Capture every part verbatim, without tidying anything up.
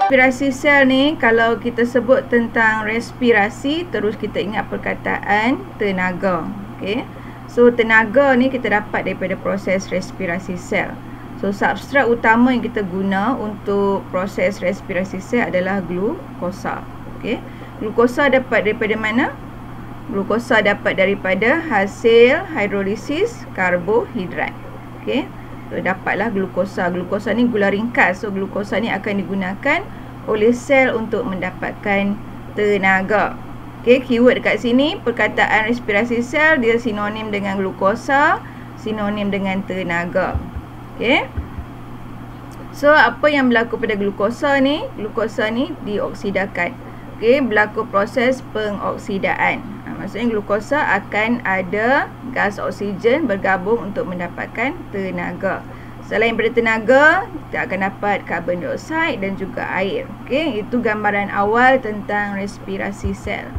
Respirasi sel ni, kalau kita sebut tentang respirasi, terus kita ingat perkataan tenaga. Okey. So tenaga ni kita dapat daripada proses respirasi sel. So substrat utama yang kita guna untuk proses respirasi sel adalah glukosa. Okey. Glukosa dapat daripada mana? Glukosa dapat daripada hasil hidrolisis karbohidrat. Okey. So, dapatlah glukosa. Glukosa ni gula ringkas. So glukosa ni akan digunakan oleh sel untuk mendapatkan tenaga. Okey, keyword dekat sini, perkataan respirasi sel dia sinonim dengan glukosa, sinonim dengan tenaga. Okey. So apa yang berlaku pada glukosa ni? Glukosa ni dioksidakan. Okey, berlaku proses pengoksidaan. Ha, maksudnya glukosa akan ada gas oksigen bergabung untuk mendapatkan tenaga. Selain daripada tenaga, kita akan dapat karbon dioksida dan juga air. Okey, itu gambaran awal tentang respirasi sel.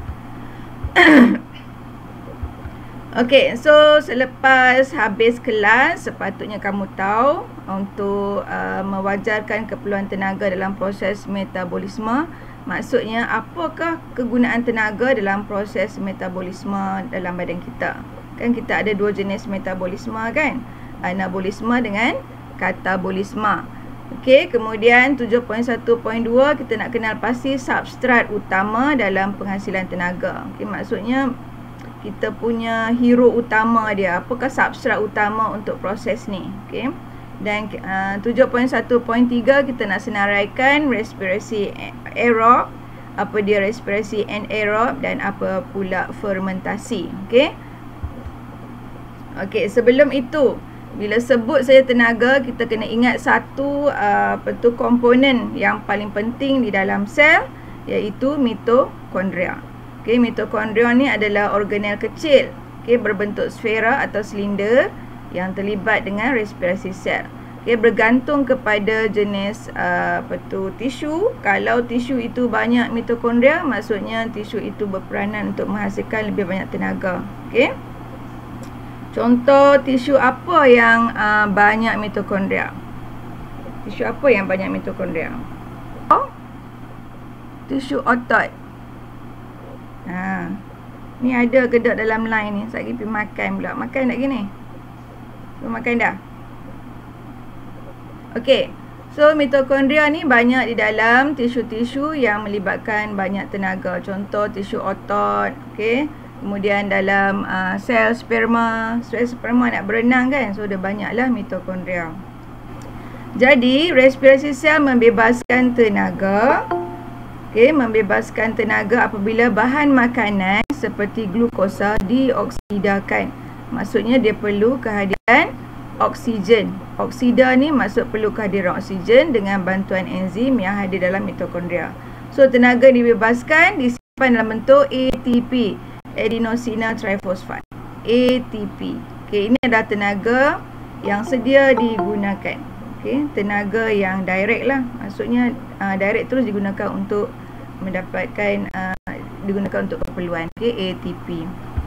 Okey, so selepas habis kelas, sepatutnya kamu tahu untuk uh, mewajarkan keperluan tenaga dalam proses metabolisme. Maksudnya, apakah kegunaan tenaga dalam proses metabolisme dalam badan kita? Kan kita ada dua jenis metabolisme kan? Anabolisme dengan katabolisme. Okey, kemudian tujuh titik satu titik dua kita nak kenal pasti substrat utama dalam penghasilan tenaga. Okey, maksudnya kita punya hero utama dia. Apakah substrat utama untuk proses ni? Okey. Dan uh, tujuh titik satu titik tiga kita nak senaraikan respirasi aerob, apa dia respirasi anaerob dan apa pula fermentasi. Okey. Okey, sebelum itu, bila sebut saja tenaga, kita kena ingat satu uh, apa tu komponen yang paling penting di dalam sel, iaitu mitokondria. Okey, mitokondria ni adalah organel kecil, okey, berbentuk sfera atau silinder yang terlibat dengan respirasi sel. Okay, bergantung kepada jenis uh, apa tu tisu. Kalau tisu itu banyak mitokondria, maksudnya tisu itu berperanan untuk menghasilkan lebih banyak tenaga. Okey. Contoh tisu apa yang uh, banyak mitokondria? Tisu apa yang banyak mitokondria? Oh, tisu otot. Ha. Ni ada gedok dalam line ni. Saya pergi makan pula. Makan tak gini? So, makan dah. Okey. So mitokondria ni banyak di dalam tisu-tisu yang melibatkan banyak tenaga. Contoh tisu otot, okey. Kemudian dalam uh, sel sperma, sel sperma nak berenang kan. So dia banyaklah mitokondria. Jadi respirasi sel membebaskan tenaga. Okey, membebaskan tenaga apabila bahan makanan seperti glukosa dioksidakan. Maksudnya dia perlu kehadiran oksigen. Oksida ni maksud perlu kehadiran oksigen dengan bantuan enzim yang hadir dalam mitokondria. So tenaga dibebaskan disimpan dalam bentuk A T P, adenosine triphosphate. A T P. Okey, ini adalah tenaga yang sedia digunakan. Okey, tenaga yang direct lah. Maksudnya uh, direct terus digunakan untuk mendapatkan uh, digunakan untuk keperluan. Okey, A T P.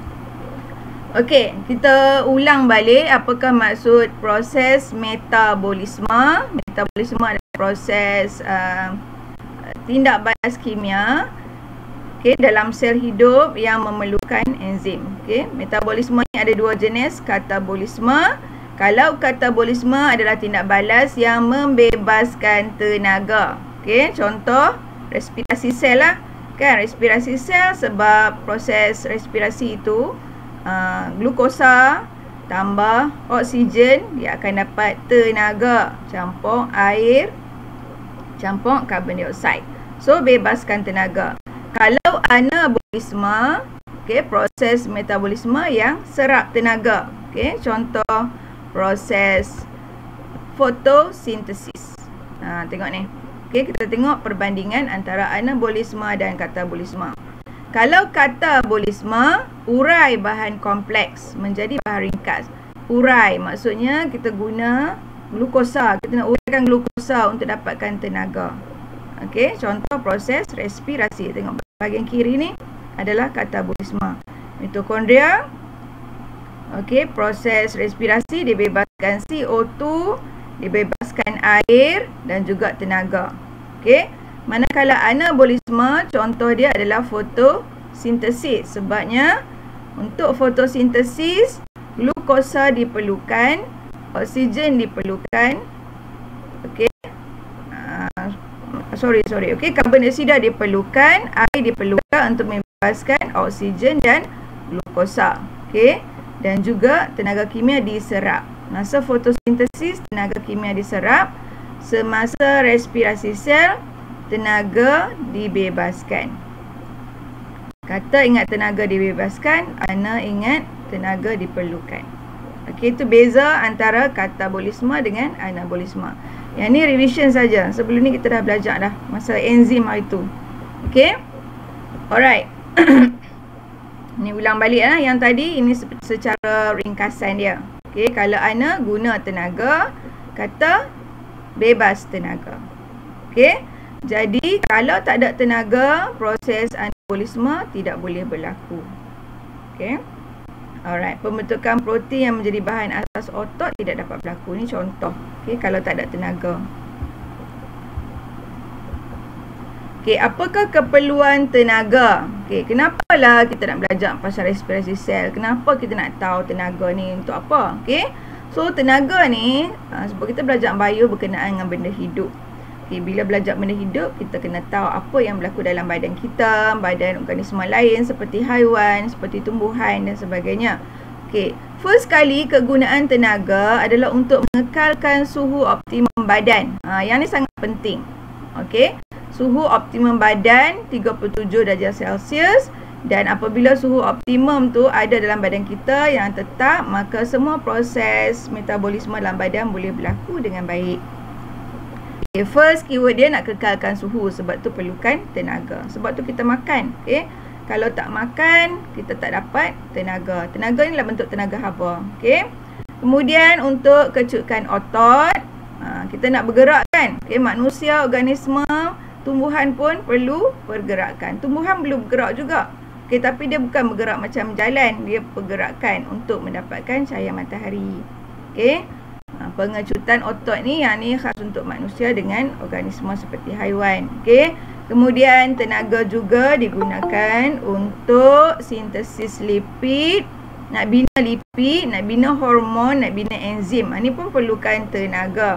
Okey, kita ulang balik apakah maksud proses metabolisme. Metabolisme adalah proses uh, tindak balas kimia, okey, dalam sel hidup yang memerlukan enzim. Okey, metabolisme ni ada dua jenis, katabolisme. Kalau katabolisme adalah tindak balas yang membebaskan tenaga. Okey, contoh respirasi sel lah. Kan, respirasi sel sebab proses respirasi itu Uh, glukosa tambah oksigen, dia akan dapat tenaga, campur air, campur karbon dioksida. So bebaskan tenaga. Kalau anabolisme, okay, proses metabolisme yang serap tenaga. Okay, contoh proses fotosintesis. Ha, tengok ni. Okay, kita tengok perbandingan antara anabolisme dan katabolisme. Kalau katabolisme, urai bahan kompleks menjadi bahan ringkas. Urai maksudnya kita guna glukosa. Kita nak uraikan glukosa untuk dapatkan tenaga. Okey, contoh proses respirasi. Tengok bahagian kiri ni adalah katabolisme. Mitokondria. Okey, proses respirasi dibebaskan C O dua, dibebaskan air dan juga tenaga. Okey. Manakala anabolisme, contoh dia adalah fotosintesis. Sebabnya untuk fotosintesis, glukosa diperlukan, oksigen diperlukan, okey. Uh, sorry sorry, okey, karbon dioksida diperlukan, air diperlukan untuk membebaskan oksigen dan glukosa, okey. Dan juga tenaga kimia diserap. Masa fotosintesis, tenaga kimia diserap. Semasa respirasi sel, tenaga dibebaskan. Kata ingat tenaga dibebaskan, ana ingat tenaga diperlukan. Okey, itu beza antara katabolisme dengan anabolisme. Yang ni revision saja. Sebelum ni kita dah belajar dah masa enzim hari tu. Okey. Alright. Ni ulang balik lah yang tadi. Ini secara ringkasan dia. Okey, kalau ana guna tenaga, kata bebas tenaga. Okey. Jadi kalau tak ada tenaga, proses anabolisme tidak boleh berlaku. Okey. Alright, pembentukan protein yang menjadi bahan asas otot tidak dapat berlaku. Ni contoh. Okey, kalau tak ada tenaga. Okey, apakah keperluan tenaga? Okey, kenapalah kita nak belajar pasal respirasi sel? Kenapa kita nak tahu tenaga ni untuk apa? Okey. So tenaga ni, sebab kita belajar bio berkenaan dengan benda hidup. Okay, bila belajar benda hidup, kita kena tahu apa yang berlaku dalam badan kita, badan organisma lain seperti haiwan, seperti tumbuhan dan sebagainya. Okay, first kali kegunaan tenaga adalah untuk mengekalkan suhu optimum badan. Ha, yang ni sangat penting. Okay, suhu optimum badan tiga puluh tujuh darjah Celsius. Dan apabila suhu optimum tu ada dalam badan kita yang tetap, maka semua proses metabolisme dalam badan boleh berlaku dengan baik. Okay, first keyword dia nak kekalkan suhu, sebab tu perlukan tenaga. Sebab tu kita makan. Okay, kalau tak makan, kita tak dapat tenaga. Tenaga ni adalah bentuk tenaga haba. Okay, kemudian untuk kecukan otot, ha, kita nak bergerak kan. Okay, manusia, organisma, tumbuhan pun perlu pergerakan. Tumbuhan perlu bergerak juga. Okay, tapi dia bukan bergerak macam jalan. Dia pergerakan untuk mendapatkan cahaya matahari. Okay, pengecutan otot ni, yang ni khas untuk manusia dengan organisma seperti haiwan. Okey. Kemudian tenaga juga digunakan untuk sintesis lipid, nak bina lipid, nak bina hormon, nak bina enzim. Ha, ni pun perlukan tenaga.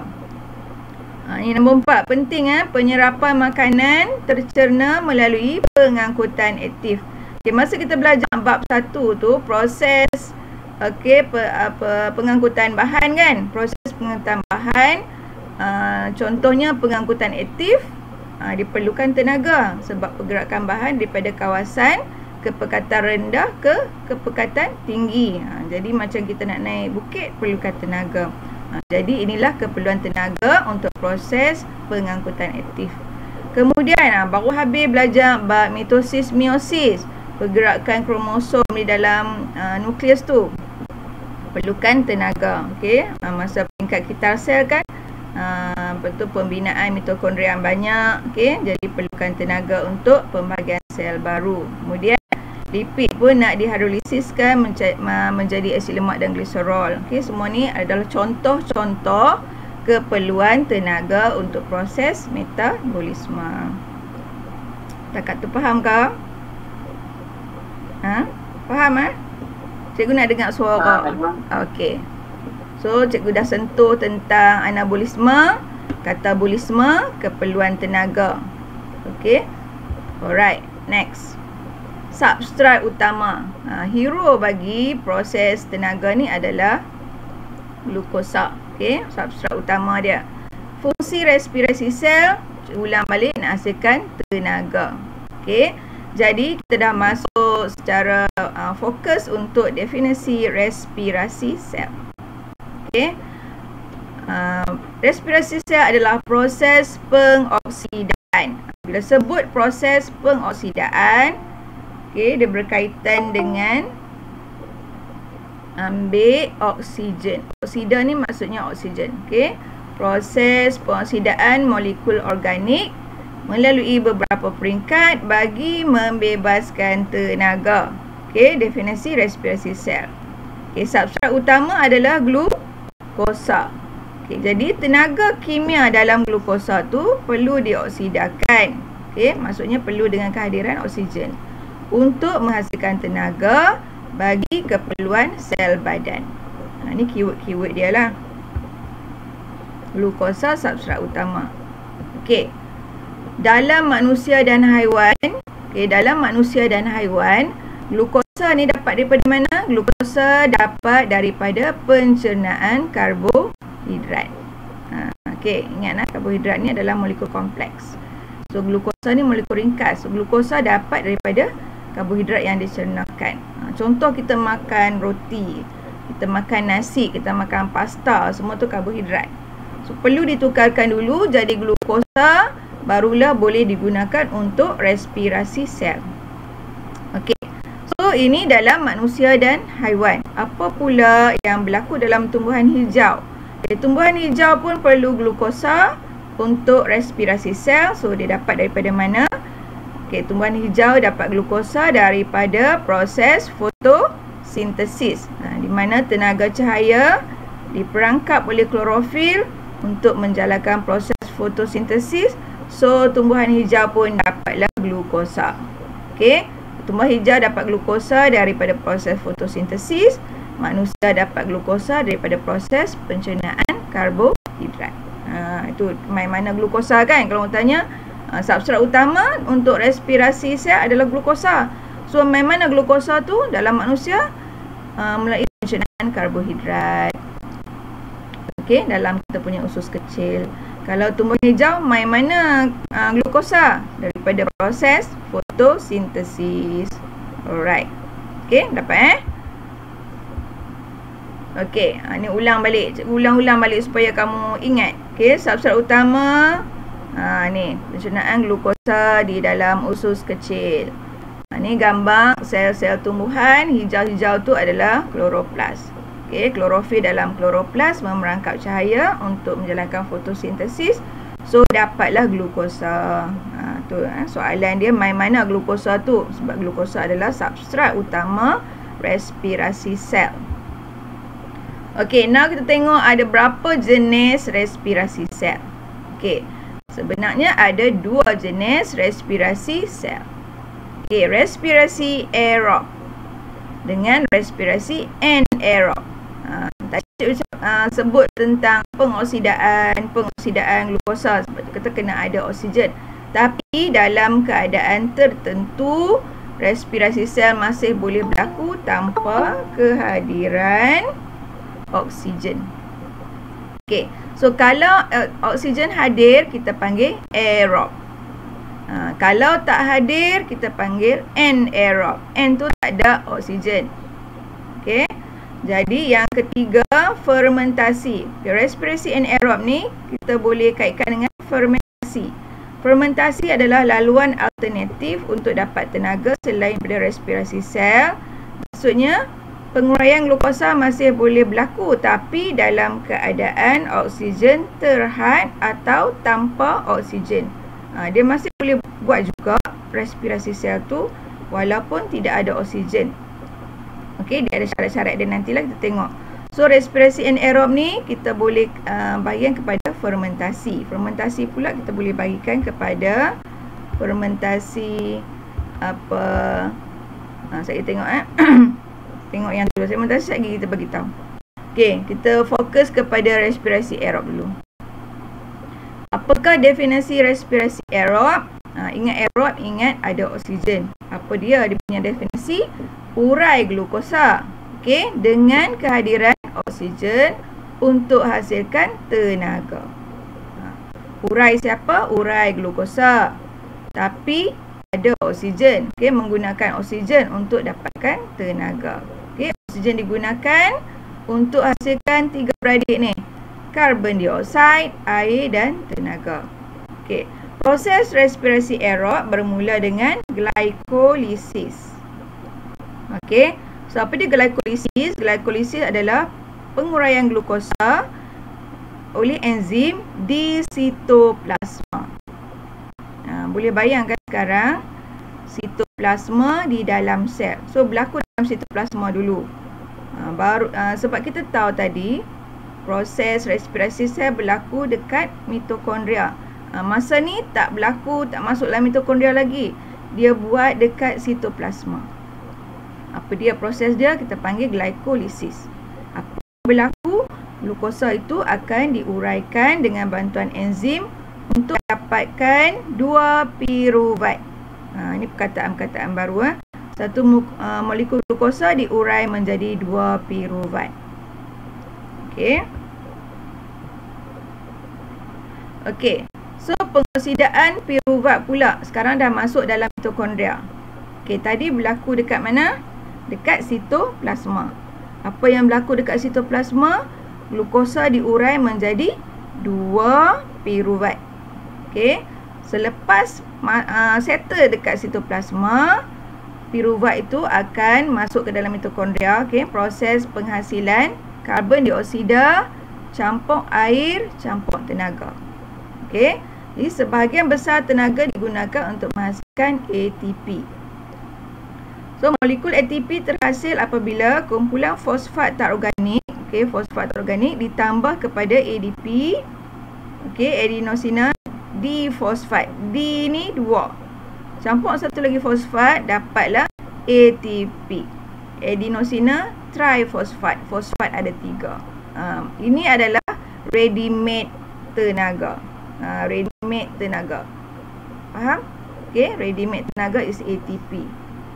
Ha, ni nombor empat, penting eh, penyerapan makanan tercerna melalui pengangkutan aktif. Okey, masa kita belajar bab satu tu, proses Okey, pe, apa, pengangkutan bahan kan. Proses pengangkutan bahan, uh, contohnya pengangkutan aktif, uh, diperlukan tenaga. Sebab pergerakan bahan daripada kawasan kepekatan rendah ke kepekatan tinggi. uh, Jadi macam kita nak naik bukit, perlukan tenaga. uh, Jadi inilah keperluan tenaga untuk proses pengangkutan aktif. Kemudian uh, baru habis belajar bab mitosis, meiosis, pergerakan kromosom di dalam uh, nukleus tu, perlukan tenaga. Okey, uh, masa peringkat kitar sel kan, uh, betul pembinaan mitokondria yang banyak. Okey, jadi perlukan tenaga untuk pembahagian sel baru. Kemudian lipid pun nak dihidrolisiskan menjadi asid lemak dan gliserol. Okey, semua ni adalah contoh-contoh keperluan tenaga untuk proses metabolisme. Takat tu faham ke? Ha? Faham eh? Cikgu nak dengar suara. Okey. So, cikgu dah sentuh tentang anabolisme, katabolisme, keperluan tenaga. Okey. Alright, next. Substrat utama. Ha, hero bagi proses tenaga ni adalah glukosa. Okey, substrat utama dia. Fungsi respirasi sel, ulang balik, nak hasilkan tenaga. Okey. Jadi kita dah masuk secara uh, fokus untuk definisi respirasi sel. Okey. Uh, respirasi sel adalah proses pengoksidaan. Bila sebut proses pengoksidaan, okey, dia berkaitan dengan ambil oksigen. Oksida ni maksudnya oksigen. Okey. Proses pengoksidaan molekul organik melalui beberapa peringkat bagi membebaskan tenaga. Okey, definisi respirasi sel. Okey, substrat utama adalah glukosa. Okay, jadi tenaga kimia dalam glukosa tu perlu dioksidakan. Okay, maksudnya perlu dengan kehadiran oksigen untuk menghasilkan tenaga bagi keperluan sel badan. Ha, ni keyword-keyword dia lah. Glukosa substrat utama. Okey. Dalam manusia dan haiwan, okey, dalam manusia dan haiwan, glukosa ni dapat daripada mana? Glukosa dapat daripada pencernaan karbohidrat. Ha, okey, ingatlah karbohidrat ni adalah molekul kompleks. So glukosa ni molekul ringkas. So, glukosa dapat daripada karbohidrat yang dicernakan. Ha, contoh kita makan roti, kita makan nasi, kita makan pasta, semua tu karbohidrat. So perlu ditukarkan dulu jadi glukosa, barulah boleh digunakan untuk respirasi sel. Okey. So ini dalam manusia dan haiwan. Apa pula yang berlaku dalam tumbuhan hijau? Okay, tumbuhan hijau pun perlu glukosa untuk respirasi sel. So dia dapat daripada mana? Okey, tumbuhan hijau dapat glukosa daripada proses fotosintesis. Ha, di mana tenaga cahaya diperangkap oleh klorofil untuk menjalankan proses fotosintesis. So tumbuhan hijau pun dapatlah glukosa. Okey, tumbuhan hijau dapat glukosa daripada proses fotosintesis. Manusia dapat glukosa daripada proses pencernaan karbohidrat. Ha, itu main mana glukosa kan? Kalau orang tanya, ha, substrat utama untuk respirasi sel adalah glukosa. So main mana glukosa tu dalam manusia? Ha, melalui pencernaan karbohidrat. Okey, dalam kita punya usus kecil. Kalau tumbuhan hijau, main mana ha, glukosa? Daripada proses fotosintesis. Alright. Okey, dapat eh? Okey, ha, ni ulang balik. Ulang-ulang balik supaya kamu ingat. Okey, substrat utama. Ha, ni, pencernaan glukosa di dalam usus kecil. Ha, ni gambar sel-sel tumbuhan. Hijau-hijau tu adalah kloroplas. Okey, klorofil dalam kloroplas memerangkap cahaya untuk menjalankan fotosintesis. So, dapatlah glukosa. Ha, tu, ha, soalan dia, main mana glukosa tu? Sebab glukosa adalah substrat utama respirasi sel. Okey, now kita tengok ada berapa jenis respirasi sel. Okey, sebenarnya ada dua jenis respirasi sel. Okey, respirasi aerob dengan respirasi anaerob. Ha, tadi cikgu uh, sebut tentang pengoksidaan, pengoksidaan glukosa sebab kita kena ada oksigen. Tapi dalam keadaan tertentu, respirasi sel masih boleh berlaku tanpa kehadiran oksigen. Okey, so kalau uh, oksigen hadir, kita panggil aerob. Ha, kalau tak hadir, kita panggil anaerob. N tu tak ada oksigen. Okey, jadi yang ketiga, fermentasi. Okay, respirasi anaerob ni kita boleh kaitkan dengan fermentasi. Fermentasi adalah laluan alternatif untuk dapat tenaga selain daripada respirasi sel. Maksudnya, penguraian glukosa masih boleh berlaku tapi dalam keadaan oksigen terhad atau tanpa oksigen. Ha, dia masih boleh buat juga respirasi sel tu walaupun tidak ada oksigen. Okey, dia ada syarat-syarat dia, nantilah kita tengok. So respirasi anaerob ni kita boleh uh, bagikan kepada fermentasi. Fermentasi pula kita boleh bagikan kepada fermentasi apa? Ha, saya tengok eh. Tengok yang tu. Fermentasi sekejap lagi kita bagi tahu. Okey, kita fokus kepada respirasi aerob dulu. Apakah definisi respirasi aerob? Ha, ingat aerob, ingat ada oksigen. Apa dia? Dia punya definisi urai glukosa. Okey, dengan kehadiran oksigen untuk hasilkan tenaga. Ha, urai siapa? Urai glukosa. Tapi ada oksigen. Okey, menggunakan oksigen untuk dapatkan tenaga. Okey, oksigen digunakan untuk hasilkan tiga beradik ni. Karbon dioksida, air dan tenaga. Okey, proses respirasi aerob bermula dengan glikolisis. Okey, so apa dia glikolisis? Glikolisis adalah penguraian glukosa oleh enzim di sitoplasma. Ha, boleh bayangkan sekarang sitoplasma di dalam sel. So berlaku dalam sitoplasma dulu. Ha, baru uh, sebab kita tahu tadi proses respirasi sel berlaku dekat mitokondria. Ha, masa ni tak berlaku, tak masuk dalam mitokondria lagi. Dia buat dekat sitoplasma. Apa dia proses dia? Kita panggil glikolisis. Apa yang berlaku? Glukosa itu akan diuraikan dengan bantuan enzim untuk dapatkan dua piruvat. Ha, ini perkataan-perkataan baru. Eh. Satu uh, molekul glukosa diurai menjadi dua piruvat. Okey. Okey. So, pengoksidaan piruvat pula sekarang dah masuk dalam mitokondria. Okey, tadi berlaku dekat mana? Dekat sitoplasma. Apa yang berlaku dekat sitoplasma? Glukosa diurai menjadi dua piruvat. Okey. Selepas uh, settle dekat sitoplasma, piruvat itu akan masuk ke dalam mitokondria. Okey, proses penghasilan karbon dioksida campur air, campur tenaga. Okey. Jadi sebahagian besar tenaga digunakan untuk menghasilkan A T P. So molekul A T P terhasil apabila kumpulan fosfat tak organik, okey, fosfat tak organik ditambah kepada A D P, okey, adenosina difosfat. D ni dua. Campur satu lagi fosfat, dapatlah A T P. Adenosina trifosfat. Fosfat ada tiga. Ha, ini adalah ready-made tenaga. Ha, ready-made tenaga. Faham? Okey, ready-made tenaga is A T P.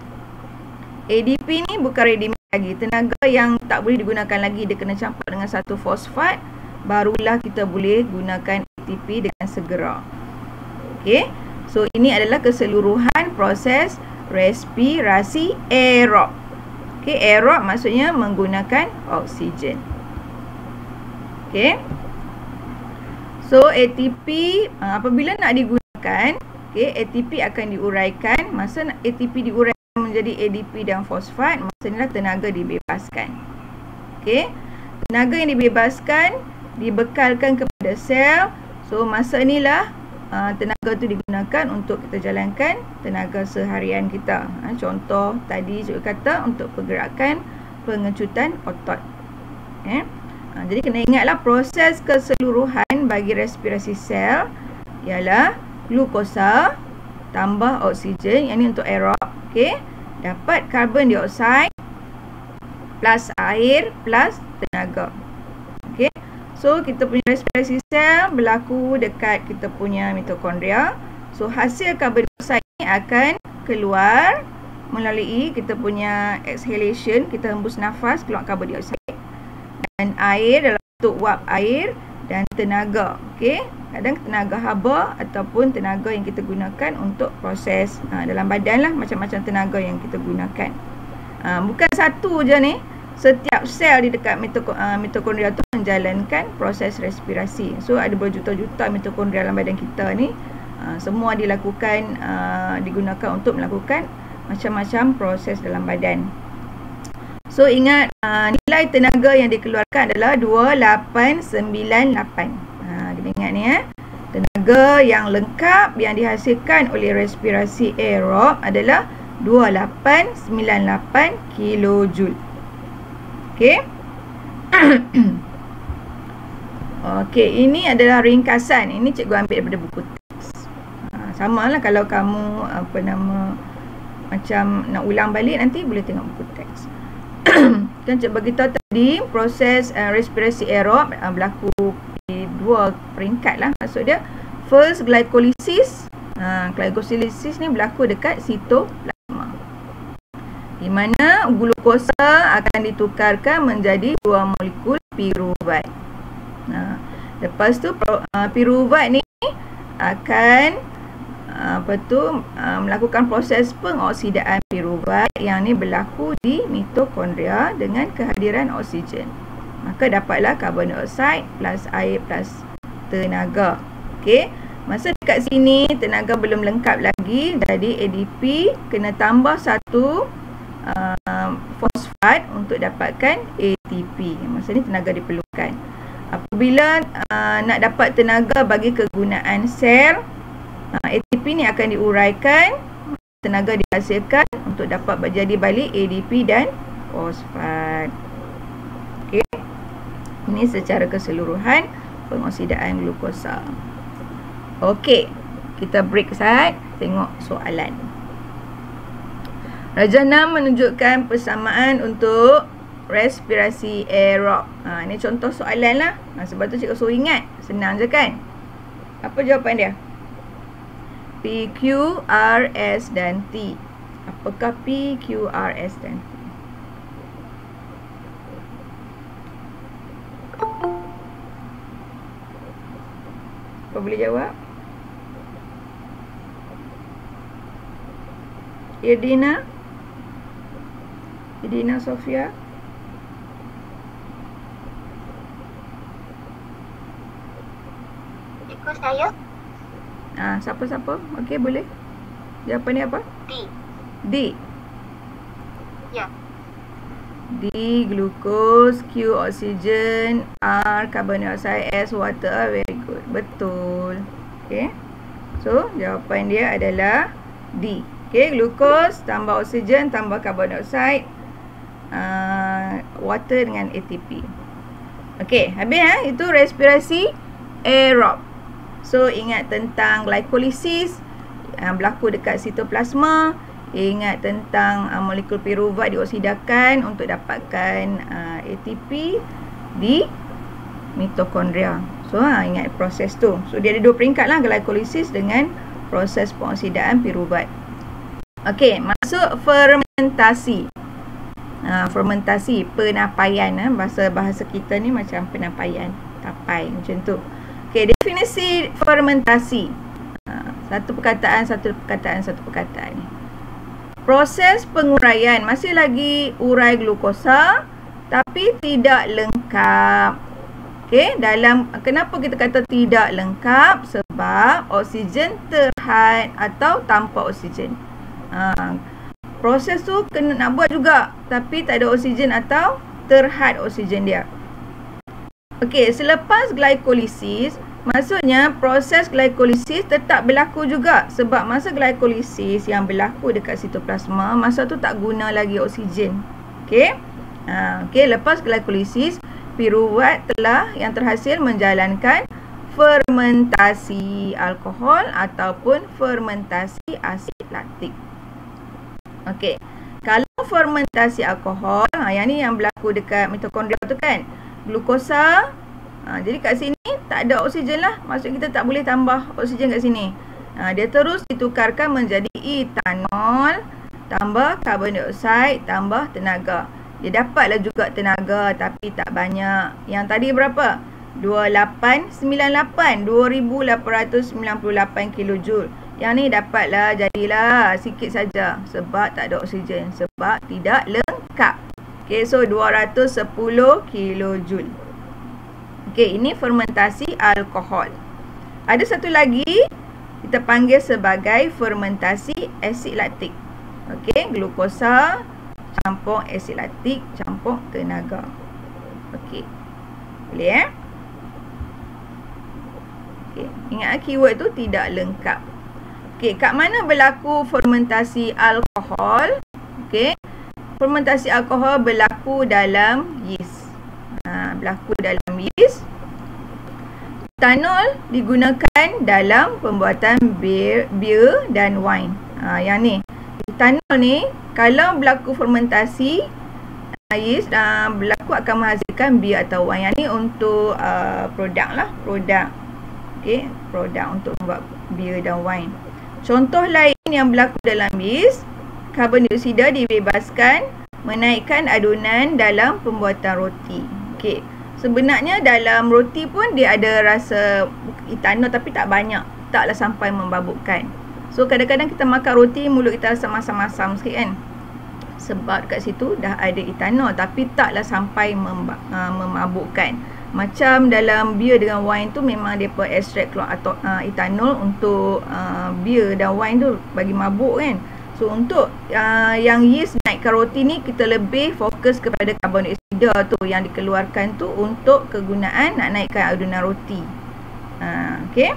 A D P ni bukan ready-made lagi. Tenaga yang tak boleh digunakan lagi. Dia kena campur dengan satu fosfat. Barulah kita boleh gunakan A T P dengan segera. Okey. So, ini adalah keseluruhan proses respirasi aerob. Okey, aerob maksudnya menggunakan oksigen. Okey. So, A T P apabila nak digunakan, okey, A T P akan diuraikan. Masa A T P diuraikan menjadi A D P dan fosfat, masa inilah tenaga dibebaskan. Okey. Tenaga yang dibebaskan dibekalkan kepada sel. So, masa inilah Uh, tenaga tu digunakan untuk kita jalankan tenaga seharian kita. Ha, contoh tadi juga kata untuk pergerakan pengecutan otot. Okay. Ha, jadi kena ingatlah proses keseluruhan bagi respirasi sel ialah glukosa tambah oksigen, yang ni untuk aerob, okay, dapat karbon dioksida plus air plus tenaga. Okay. So, kita punya respirasi sel berlaku dekat kita punya mitokondria. So, hasil karbon dioksida ini akan keluar melalui kita punya exhalation. Kita hembus nafas, keluar karbon dioksida. Dan air dalam bentuk wap air dan tenaga. Okey, kadang tenaga haba ataupun tenaga yang kita gunakan untuk proses ha, dalam badan lah. Macam-macam tenaga yang kita gunakan. Ha, bukan satu je ni. Setiap sel di dekat mitok uh, mitokondria tu menjalankan proses respirasi. So, ada berjuta-juta mitokondria dalam badan kita ni. Uh, semua dilakukan, uh, digunakan untuk melakukan macam-macam proses dalam badan. So, ingat uh, nilai tenaga yang dikeluarkan adalah dua lapan sembilan lapan. Uh, kita ingat ni eh. Tenaga yang lengkap yang dihasilkan oleh respirasi aerob adalah dua lapan sembilan lapan kilojoule. Okey. Okey, ini adalah ringkasan. Ini cikgu ambil daripada buku teks. Ha, samalah kalau kamu apa nama macam nak ulang balik nanti boleh tengok buku teks. Kan cikgu bagi tahu tadi proses uh, respirasi aerob uh, berlaku di dua peringkat lah. Maksud dia first glycolysis. Ha, glycolysis ni berlaku dekat sitoplasma. Di mana glukosa akan ditukarkan menjadi dua molekul piruvat. Nah, lepas tu uh, piruvat ni akan uh, apa tu uh, melakukan proses pengoksidaan piruvat yang ni berlaku di mitokondria dengan kehadiran oksigen. Maka dapatlah karbon dioksida plus air plus tenaga. Okey. Masa dekat sini tenaga belum lengkap lagi, jadi A D P kena tambah satu Uh, fosfat untuk dapatkan A T P. Masa ni tenaga diperlukan. Apabila uh, nak dapat tenaga bagi kegunaan sel, uh, A T P ni akan diuraikan, tenaga dihasilkan untuk dapat berjadi balik A D P dan fosfat. Okey. Ini secara keseluruhan pengoksidaan glukosa. Okey, kita break side, tengok soalan. Rajana menunjukkan persamaan untuk respirasi aerob. Ha, ini contoh soalan lah. Ha, sebab tu cikgu suruh ingat. Senang je kan? Apa jawapan dia? P, Q, R, S dan T. Apakah P, Q, R, S dan T? Apa boleh jawab? Irdina? Irdina Sofia? Ikut saya. Ah, siapa-siapa? Okey, boleh. Jawapan dia apa? D. D. Ya. D, glukos, Q, oksigen, R, carbon dioxide, S, water. Ah, very good. Betul. Okey. So, jawapan dia adalah D. Okey, glukos tambah oksigen tambah carbon dioxide, uh, water dengan A T P. Okey, habis ha? Itu respirasi aerob. So, ingat tentang glikolisis uh, berlaku dekat sitoplasma. Ingat tentang uh, molekul piruvat dioksidakan untuk dapatkan uh, A T P di mitokondria. So, ha, ingat proses tu. So, dia ada dua peringkat lah, glikolisis dengan proses pengoksidaan piruvat. Okey, masuk fermentasi. Ha, fermentasi, penapaian. Ha? Bahasa bahasa kita ni macam penapaian. Tapai, macam tu. Okey, definisi fermentasi. Ha, satu perkataan, satu perkataan, satu perkataan ni. Proses penguraian. Masih lagi urai glukosa tapi tidak lengkap. Okey, dalam kenapa kita kata tidak lengkap? Sebab oksigen terhad atau tanpa oksigen. Ha, proses tu kena nak buat juga tapi tak ada oksigen atau terhad oksigen dia. Okey, selepas glikolisis, maksudnya proses glikolisis tetap berlaku juga sebab masa glikolisis yang berlaku dekat sitoplasma, masa tu tak guna lagi oksigen. Okey. Ha, okey, lepas glikolisis, piruvat telah yang terhasil menjalankan fermentasi alkohol ataupun fermentasi asid laktik. Okey. Kalau fermentasi alkohol, ha, yang ni yang berlaku dekat mitokondria tu kan. Glukosa. Ha, jadi kat sini tak ada oksigen lah. Maksud kita tak boleh tambah oksigen kat sini. Ha, dia terus ditukarkan menjadi etanol tambah karbon dioksida tambah tenaga. Dia dapatlah juga tenaga tapi tak banyak. Yang tadi berapa? dua ribu lapan ratus sembilan puluh lapan. dua ribu lapan ratus sembilan puluh lapan kilojoule. Yang ni dapatlah jadilah sikit saja sebab tak ada oksigen, sebab tidak lengkap. Okey, so dua ratus sepuluh kilojoule. Okey, ini fermentasi alkohol. Ada satu lagi kita panggil sebagai fermentasi asid laktik. Okey, glukosa campur asid laktik campur tenaga. Okey. Boleh eh? Okey, ingat keyword tu tidak lengkap. Okey, kat mana berlaku fermentasi alkohol? Okey. Fermentasi alkohol berlaku dalam yeast. Ha, berlaku dalam yeast. Etanol digunakan dalam pembuatan bir, bir dan wine. Ha, yang ni. Etanol ni kalau berlaku fermentasi uh, yeast uh, berlaku akan menghasilkan bir atau wine. Yang ni untuk uh, produk lah, produk. Okey, produk untuk membuat bir dan wine. Contoh lain yang berlaku dalam yeast, karbon dioksida dibebaskan menaikkan adunan dalam pembuatan roti. Okey. Sebenarnya dalam roti pun dia ada rasa etanol tapi tak banyak. Taklah sampai membabukkan. So kadang-kadang kita makan roti mulut kita rasa masam-masam sikit kan. Sebab dekat situ dah ada etanol tapi taklah sampai mem uh, memabukkan. Macam dalam bir dengan wine tu memang dia per extract keluar atau uh, etanol untuk uh, bir dan wine tu bagi mabuk kan. So untuk uh, yang yeast naikkan roti ni kita lebih fokus kepada karbon dioksida tu yang dikeluarkan tu untuk kegunaan nak naikkan adunan roti. Uh, Okey.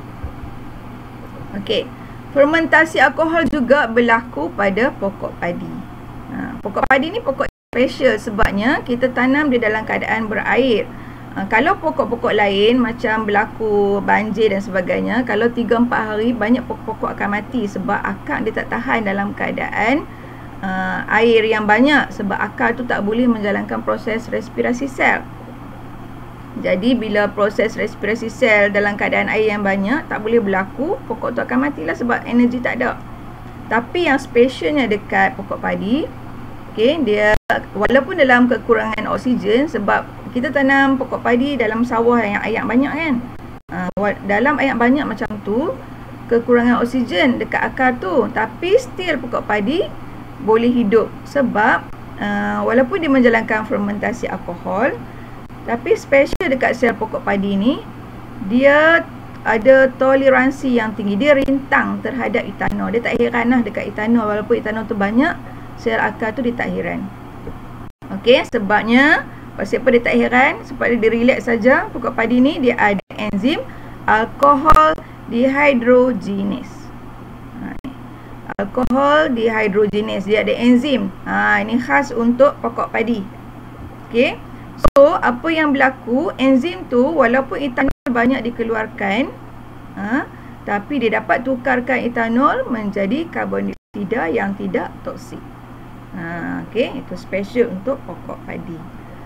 Okey. Fermentasi alkohol juga berlaku pada pokok padi. Uh, pokok padi ni pokok special sebabnya kita tanam dia dalam keadaan berair. Uh, kalau pokok-pokok lain macam berlaku banjir dan sebagainya, kalau tiga empat hari banyak pokok-pokok akan mati sebab akar dia tak tahan dalam keadaan uh, air yang banyak, sebab akar tu tak boleh menjalankan proses respirasi sel. Jadi bila proses respirasi sel dalam keadaan air yang banyak tak boleh berlaku, pokok tu akan matilah sebab energi tak ada. Tapi yang specialnya dekat pokok padi, okay, dia walaupun dalam kekurangan oksigen, sebab kita tanam pokok padi dalam sawah yang air banyak kan. Uh, dalam air banyak macam tu, kekurangan oksigen dekat akar tu, tapi still pokok padi boleh hidup sebab uh, walaupun dia menjalankan fermentasi alkohol, tapi special dekat sel pokok padi ni, dia ada toleransi yang tinggi. Dia rintang terhadap etanol. Dia tak heran lah dekat etanol. Walaupun etanol tu banyak, sel akar tu dia tak heran. Okey, sebabnya pasal apa dia tak heran? Sebab dia relax saja. Pokok padi ni dia ada enzim alkohol dehydrogenase. Ha, alkohol dehydrogenase, dia ada enzim. Ha, ini khas untuk pokok padi. Okey. So, apa yang berlaku, enzim tu walaupun etanol banyak dikeluarkan, ha, tapi dia dapat tukarkan etanol menjadi karbon dioksida yang tidak toksik. Ha, okey, itu special untuk pokok padi.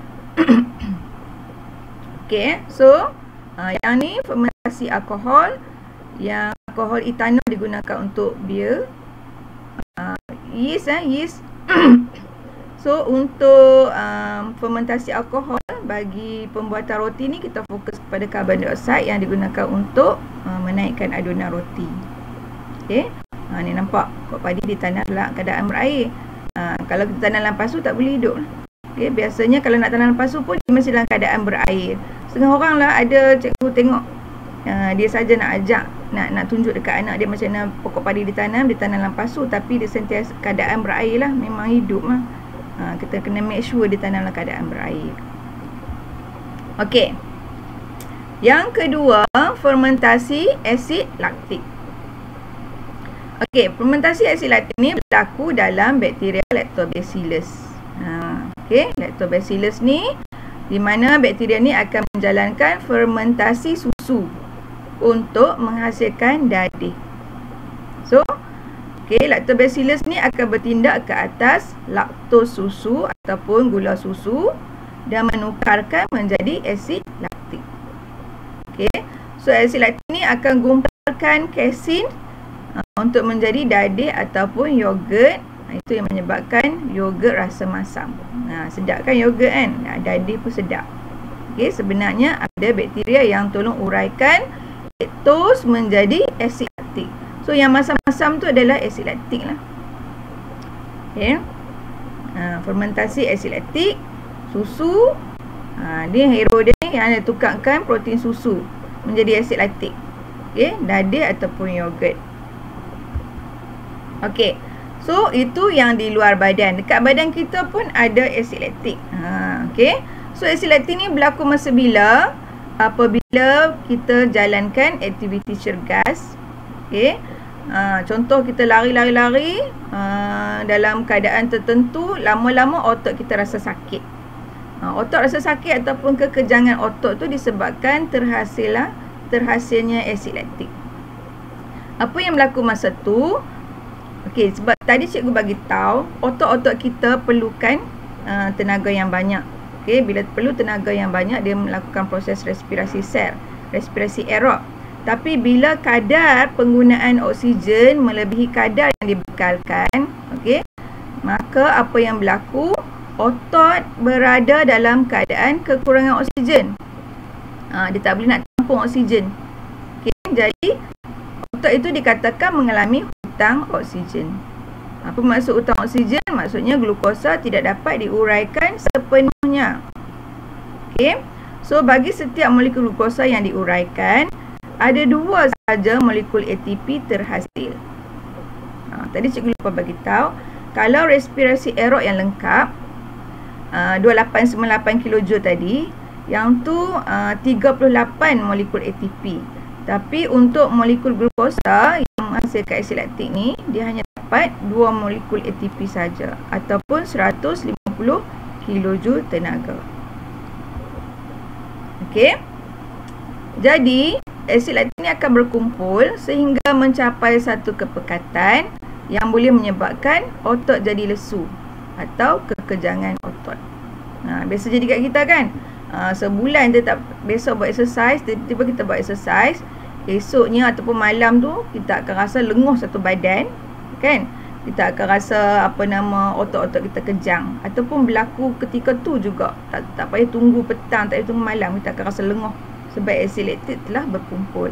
Okey, so uh, yang ni fermentasi alkohol, yang alkohol etanol digunakan untuk beer. Uh, yeast eh, yeast. So untuk um, fermentasi alkohol bagi pembuatan roti ni, kita fokus kepada karbon dioksida yang digunakan untuk uh, menaikkan adunan roti. Okey, ha, ni nampak pokok padi ditanam dalam keadaan berair. Ha, kalau kita tanam dalam pasu tak boleh hidup. Okay, biasanya kalau nak tanam pasu pun dia mesti dalam keadaan berair. Setengah orang lah ada cikgu tengok, uh, dia saja nak ajak, nak nak tunjuk dekat anak dia macam mana pokok padi ditanam, ditanam dalam pasu, tapi dia sentiasa keadaan berair lah, memang hidup lah. Uh, kita kena make sure dia tanam dalam keadaan berair. Okey. Yang kedua, fermentasi asid laktik. Okey, fermentasi asid laktik ni berlaku dalam bakteria Lactobacillus. Ha, okey, Lactobacillus ni di mana bakteria ni akan menjalankan fermentasi susu untuk menghasilkan dadih. So, okey, Lactobacillus ni akan bertindak ke atas laktos susu ataupun gula susu dan menukarkan menjadi asid laktik. Okey, so asid laktik ni akan gumparkan kesin uh, untuk menjadi dadih ataupun yogurt. Itu yang menyebabkan yogurt rasa masam. Nah, sedap kan yogurt kan? Nah, dadih pun sedap. Okey, sebenarnya ada bakteria yang tolong uraikan laktos menjadi asid laktik. So yang masam-masam tu adalah asid laktik lah. Okey. Ha, fermentasi asid laktik, susu. Ha, dia hero dia ni yang dia tukarkan protein susu menjadi asid laktik. Okey, dadih ataupun yogurt. Okey. So, itu yang di luar badan. Dekat badan kita pun ada asid laktik. Ha, okay. So, asid laktik ni berlaku masa bila? Apabila kita jalankan aktiviti cergas. Okay. Ha, contoh kita lari-lari-lari. Ha, dalam keadaan tertentu, lama-lama otot kita rasa sakit. Ha, otot rasa sakit ataupun kekejangan otot tu disebabkan terhasillah, terhasilnya asid laktik. Apa yang berlaku masa tu? Okey, sebab tadi cikgu bagi tahu otot-otot kita perlukan uh, tenaga yang banyak. Okey, bila perlu tenaga yang banyak, dia melakukan proses respirasi sel, respirasi aerob. Tapi bila kadar penggunaan oksigen melebihi kadar yang dibekalkan, okey, maka apa yang berlaku? Otot berada dalam keadaan kekurangan oksigen. Uh, dia tak boleh nak tampung oksigen. Okey, jadi otot itu dikatakan mengalami hutang oksigen. Apa maksud hutang oksigen? Maksudnya glukosa tidak dapat diuraikan sepenuhnya. Okey. So bagi setiap molekul glukosa yang diuraikan, ada dua sahaja molekul A T P terhasil. Ha, tadi cikgu lupa bagi tahu, kalau respirasi aerob yang lengkap, uh, dua puluh lapan sembilan puluh lapan kilojoule tadi, yang tu uh, tiga puluh lapan molekul A T P. Tapi untuk molekul glukosa yang menghasilkan asid laktik ni, dia hanya dapat dua molekul A T P saja ataupun seratus lima puluh kilojoule tenaga. Okey. Jadi, asid laktik ni akan berkumpul sehingga mencapai satu kepekatan yang boleh menyebabkan otot jadi lesu atau kekejangan otot. Ha, biasa jadi kat kita kan. Ha, sebulan kita tak besok buat exercise, tiba-tiba kita buat exercise, esoknya ataupun malam tu kita akan rasa lenguh satu badan, kan? Kita akan rasa apa nama otot-otot kita kejang, ataupun berlaku ketika tu juga. Tak tak payah tunggu petang, tak payah tunggu malam, kita akan rasa lenguh sebab asid laktik telah berkumpul.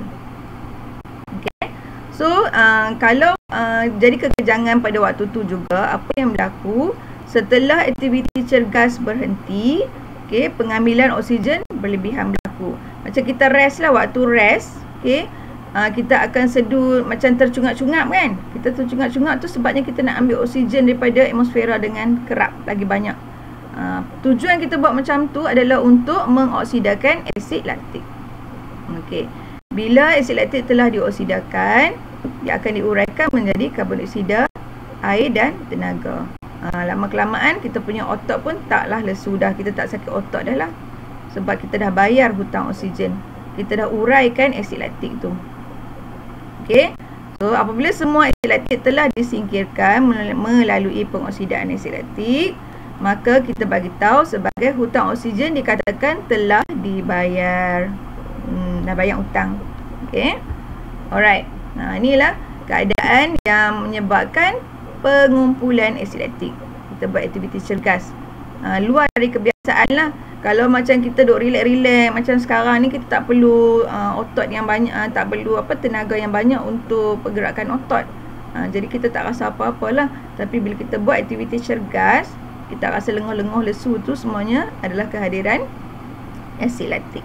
Okey. So, uh, kalau uh, jadi kekejangan pada waktu tu juga, apa yang berlaku setelah aktiviti cergas berhenti, okey, pengambilan oksigen berlebihan berlaku. Macam kita rest lah, waktu rest, okey, Uh, kita akan sedu macam tercungap-cungap kan. Kita tercungap-cungap tu sebabnya kita nak ambil oksigen daripada atmosfera dengan kerap lagi banyak. uh, Tujuan kita buat macam tu adalah untuk mengoksidakan asid laktik. Okey. Bila asid laktik telah dioksidakan, dia akan diuraikan menjadi karbon dioksida, air dan tenaga. uh, Lama-kelamaan kita punya otot pun taklah lesu dah. Kita tak sakit otot dah lah, sebab kita dah bayar hutang oksigen. Kita dah uraikan asid laktik tu. Okey. So, apabila semua asid laktik telah disingkirkan melalui pengoksidaan asid laktik, maka kita bagi tahu sebagai hutang oksigen dikatakan telah dibayar. Hmm, dah bayar hutang. Okey. Alright. Nah, inilah keadaan yang menyebabkan pengumpulan asid laktik. Kita buat aktiviti cergas. Ha, luar dari kebiasaan lah. Kalau macam kita duk relax-relax macam sekarang ni, kita tak perlu uh, otot yang banyak, uh, tak perlu apa tenaga yang banyak untuk pergerakan otot. Uh, jadi kita tak rasa apa-apa lah. Tapi bila kita buat aktiviti cergas, kita rasa lenguh-lenguh, lesu tu semuanya adalah kehadiran asid laktik.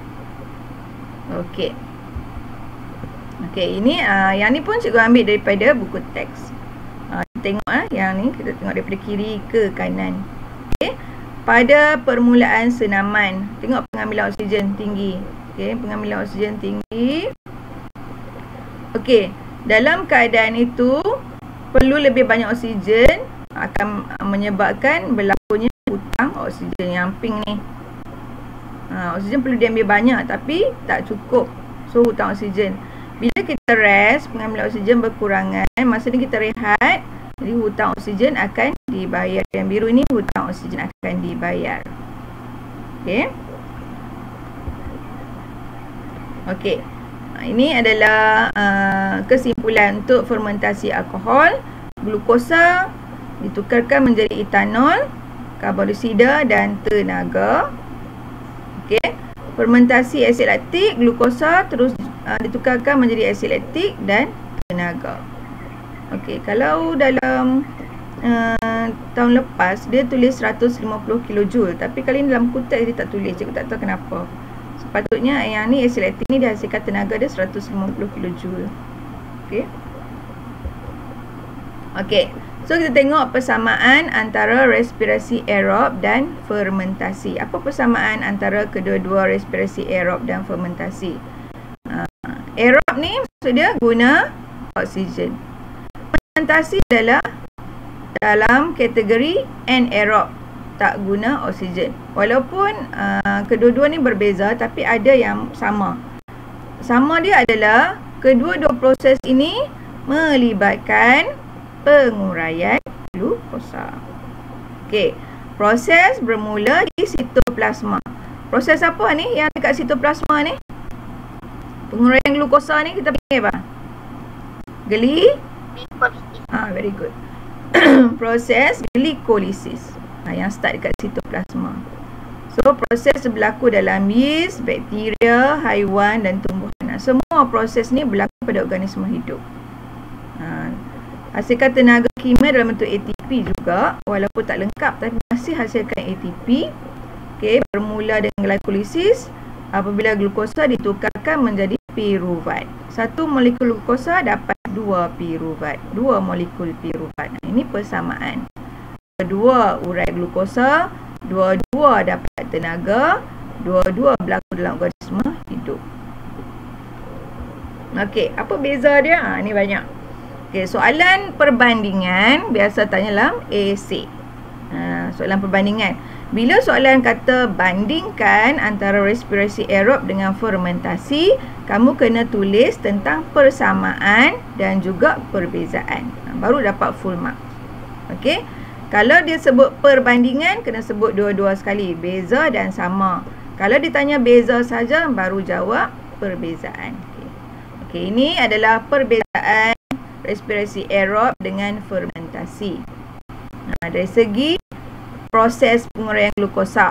Okey. Okey, ini uh, yang ni pun cikgu ambil daripada buku teks. Uh, tengok ah, uh, yang ni kita tengok daripada kiri ke kanan. Okey. Pada permulaan senaman, tengok pengambilan oksigen tinggi. Okey, pengambilan oksigen tinggi. Okey, dalam keadaan itu perlu lebih banyak oksigen, akan menyebabkan berlakunya hutang oksigen yang pink ni. Ha, oksigen perlu diambil banyak tapi tak cukup. So, hutang oksigen. Bila kita rest, pengambilan oksigen berkurangan, masa ni kita rehat, jadi hutang oksigen akan dibayar. Yang biru ni hutang oksigen akan dibayar. Okey. Okey. Ini adalah uh, kesimpulan untuk fermentasi alkohol. Glukosa ditukarkan menjadi etanol, karbon dioksida dan tenaga. Okey. Fermentasi asid laktik, glukosa terus uh, ditukarkan menjadi asid laktik dan tenaga. Okey, kalau dalam uh, tahun lepas dia tulis seratus lima puluh kilojoule, tapi kali ni dalam buku teks dia tak tulis. Cikgu tak tahu kenapa. Sepatutnya yang ni asid laktik ni dihasilkan tenaga dia seratus lima puluh kilojoule. Okey. Okey. So kita tengok persamaan antara respirasi aerob dan fermentasi. Apa persamaan antara kedua-dua respirasi aerob dan fermentasi? Uh, aerob ni maksud dia guna oksigen. Fermentasi adalah dalam kategori anaerob, tak guna oksigen. Walaupun uh, kedua-dua ni berbeza, tapi ada yang sama. Sama dia adalah kedua-dua proses ini melibatkan penguraian glukosa. Okey, proses bermula di sitoplasma. Proses apa ni yang dekat sitoplasma ni? Penguraian glukosa ni kita panggil apa? Gli Ah, very good. Proses glikolisis. Ha, yang start dekat sitoplasma. So, proses berlaku dalam yeast, bakteria, haiwan dan tumbuhan. Ha, semua proses ni berlaku pada organisma hidup. Ha, hasilkan tenaga kimia dalam bentuk A T P juga, walaupun tak lengkap tapi masih hasilkan A T P. Okey, bermula dengan glikolisis. Apabila glukosa ditukarkan menjadi piruvat. Satu molekul glukosa dapat dua piruvat. Dua molekul piruvat. Nah, ini persamaan. Dua urai glukosa, dua-dua dapat tenaga, dua-dua berlaku dalam organisma hidup. Okey, apa beza dia? Ha, ni banyak. Okey, soalan perbandingan biasa tanya dalam esei. Ha, soalan perbandingan. Bila soalan kata bandingkan antara respirasi aerob dengan fermentasi, kamu kena tulis tentang persamaan dan juga perbezaan. Baru dapat full mark. Okey. Kalau dia sebut perbandingan, kena sebut dua-dua sekali, beza dan sama. Kalau ditanya beza saja, baru jawab perbezaan. Okey. Okey, ini adalah perbezaan respirasi aerob dengan fermentasi. Nah, dari segi proses penguraian glukosa.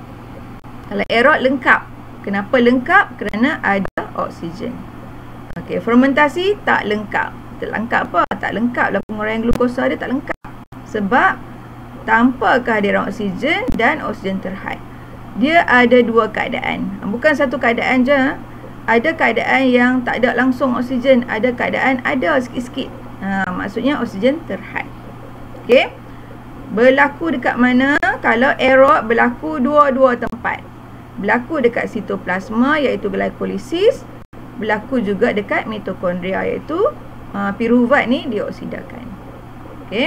Kalau aerob lengkap. Kenapa lengkap? Kerana ada oksigen. Okey, fermentasi tak lengkap. Tak lengkap apa? Tak lengkap lah penguraian glukosa dia, tak lengkap. Sebab tanpa kehadiran oksigen dan oksigen terhad. Dia ada dua keadaan. Bukan satu keadaan je. Ada keadaan yang tak ada langsung oksigen. Ada keadaan ada sikit-sikit. Ha, maksudnya oksigen terhad. Okey. Berlaku dekat mana? Kalau aerob berlaku dua-dua tempat. Berlaku dekat sitoplasma iaitu glikolisis. Berlaku juga dekat mitokondria iaitu uh, piruvat ni dioksidakan. Okey.